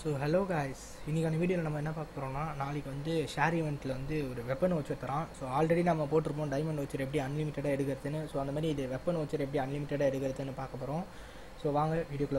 So hello guys, இன்றைக்கான வீடியோவில் நம்ம என்ன பார்க்க போகிறோம்னா, நாளைக்கு வந்து ஷேர் ஈவெண்ட்டில் வந்து ஒரு வெப்பன் வச்சு தரான். ஸோ ஆல்ரெடி நம்ம போட்டிருப்போம் டைமண்ட் வச்சர் எப்படி அன்லிமிட்டடாக எடுக்கிறதுன்னு. ஸோ அந்த மாதிரி இது வெப்பன் வச்சர் எப்படி அன்லிமிட்டடாக எடுக்கிறதுன்னு பார்க்க போகிறோம். ஸோ வாங்க வீடியோக்குள்ள.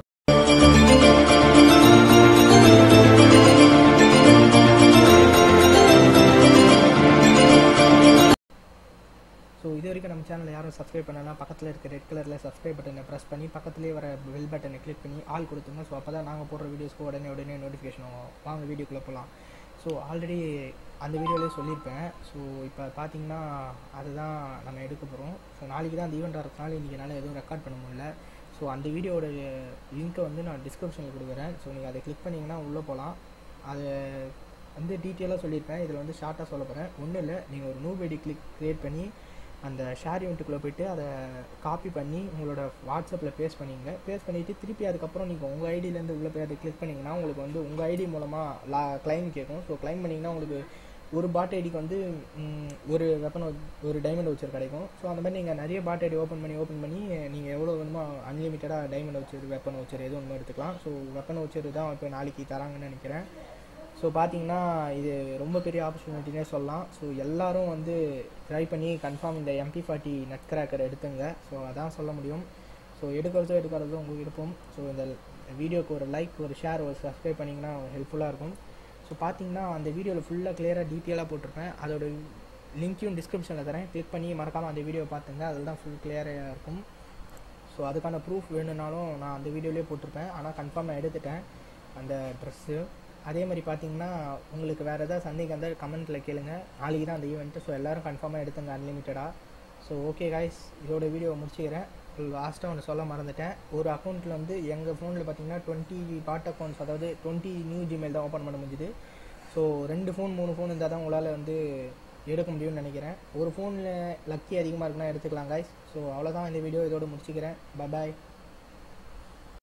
ஸோ இது வரைக்கும் நம்ம சேனலில் யாரும் சப்ஸ்கிரைப் பண்ணலாம், பக்கத்தில் இருக்க ரெட் கலரில் சப்ஸ்கிரைப் பட்டனை ப்ரெஸ் பண்ணி பக்கத்துலேயே வர பெல் பட்டனை கிளிக் பண்ணி ஆல் கொடுத்துங்க. ஸோ அப்போ தான் நாங்கள் போடுற வீடியோஸ்க்கு உடனே நோட்டிஃபிகேஷன் ஆகும். வாங்க வீடியோக்குள்ளே போகலாம். ஸோ ஆல்ரெடி அந்த வீடியோலேயே சொல்லியிருப்பேன். ஸோ இப்போ பார்த்தீங்கன்னா அதுதான் நம்ம எடுக்க போகிறோம். ஸோ நாளைக்கு தான் அந்த ஈவெண்ட் வரதுனால இன்றைக்கி என்னால் எதுவும் ரெக்கார்ட் பண்ண முடியல. ஸோ அந்த வீடியோட லிங்க்கை வந்து நான் டிஸ்கிரிப்ஷனில் கொடுக்குறேன். ஸோ நீங்கள் அதை கிளிக் பண்ணிங்கன்னா உள்ளே போகலாம். அதை வந்து டீட்டெயிலாக சொல்லியிருப்பேன். இதில் வந்து ஷார்ட்டாக சொல்ல போகிறேன். ஒன்றும் இல்லை, நீங்கள் ஒரு நியூ ஐடி க்ரியேட் பண்ணி அந்த ஷேர் ஈவெண்ட்டுக்குள்ளே போய்ட்டு அதை காப்பி பண்ணி உங்களோட வாட்ஸ்அப்பில் பேஸ்ட் பண்ணிவிட்டு திருப்பி அதுக்கப்புறம் நீங்கள் உங்கள் ஐடியிலேருந்து உள்ளே போய் அதை கிளிக் பண்ணிங்கன்னா உங்களுக்கு வந்து உங்கள் ஐடி மூலமாக கிளைம் கேட்கும். ஸோ கிளைம் பண்ணிங்கன்னா உங்களுக்கு ஒரு பாட் ஐடிக்கு வந்து ஒரு வெப்பன் ஒரு டைமண்ட் வச்சர் கிடைக்கும். ஸோ அந்த மாதிரி நீங்கள் நிறைய பாட் ஐடி ஓப்பன் பண்ணி நீங்கள் எவ்வளோ வேணுமோ அன்லிமிட்டடாக டைமண்ட் வச்சர் வெப்பன் வச்சர் எது ஒன்று எடுத்துக்கலாம். ஸோ வெப்பன் வச்சர் தான் இப்போ நாளைக்கு தராங்கன்னு நினைக்கிறேன். ஸோ பார்த்தீங்கன்னா இது ரொம்ப பெரிய ஆப்பர்ச்சுனிட்டினே சொல்லலாம். ஸோ எல்லோரும் வந்து ட்ரை பண்ணி கன்ஃபார்ம் இந்த MP40 நட் கிராக்கர் எடுத்துங்க. ஸோ அதான் சொல்ல முடியும். ஸோ எடுக்கிறதோ உங்களுக்கு விருப்பம். ஸோ இந்த வீடியோக்கு ஒரு லைக், ஒரு ஷேர், ஒரு சப்ஸ்கிரைப் பண்ணிங்கன்னா ஹெல்ப்ஃபுல்லாக இருக்கும். ஸோ பார்த்தீங்கன்னா அந்த வீடியோவில் ஃபுல்லாக கிளியராக டீட்டெயிலாக போட்டிருப்பேன். அதோட லிங்க்கையும் டிஸ்கிரிப்ஷனில் தரேன். கிளிக் பண்ணி மறக்காமல் அந்த வீடியோவை பார்த்துங்க. அதில் தான் ஃபுல் கிளியராக இருக்கும். ஸோ அதுக்கான ப்ரூஃப் வேணும்னாலும் நான் அந்த வீடியோலேயே போட்டிருப்பேன். ஆனால் கன்ஃபார்ம் நான் எடுத்துட்டேன் அந்த ட்ரெஸ்ஸு. அதே மாதிரி பார்த்தீங்கன்னா உங்களுக்கு வேறு ஏதாவது சந்தேகம் இருந்தால் கமெண்ட்டில் கேளுங்க. நாளைக்கு தான் அந்த ஈவெண்ட்டு. ஸோ எல்லோரும் கன்ஃபார்மாக எடுத்துங்க அன்லிமிட்டடாக. ஸோ ஓகே காய்ஸ், இதோட வீடியோவை முடிச்சுக்கிறேன். லாஸ்ட்டாக ஒன்று சொல்ல மறந்துட்டேன். ஒரு அக்கௌண்ட்டில் வந்து எங்கள் ஃபோனில் பார்த்தீங்கன்னா 20 பாட் அக்கௌண்ட்ஸ், அதாவது 20 நியூ ஜிமெயில் தான் ஓப்பன் பண்ண முடிஞ்சுது. ஸோ 2 ஃபோன் 3 ஃபோன் இருந்தால் தான் உங்களால் வந்து எடுக்க முடியும்னு நினைக்கிறேன். ஒரு ஃபோனில் லக்கி அதிகமாக இருக்குன்னா எடுத்துக்கலாம் காய்ஸ். ஸோ அவ்வளோதான், இந்த வீடியோ இதோடு முடிச்சுக்கிறேன். பாய்.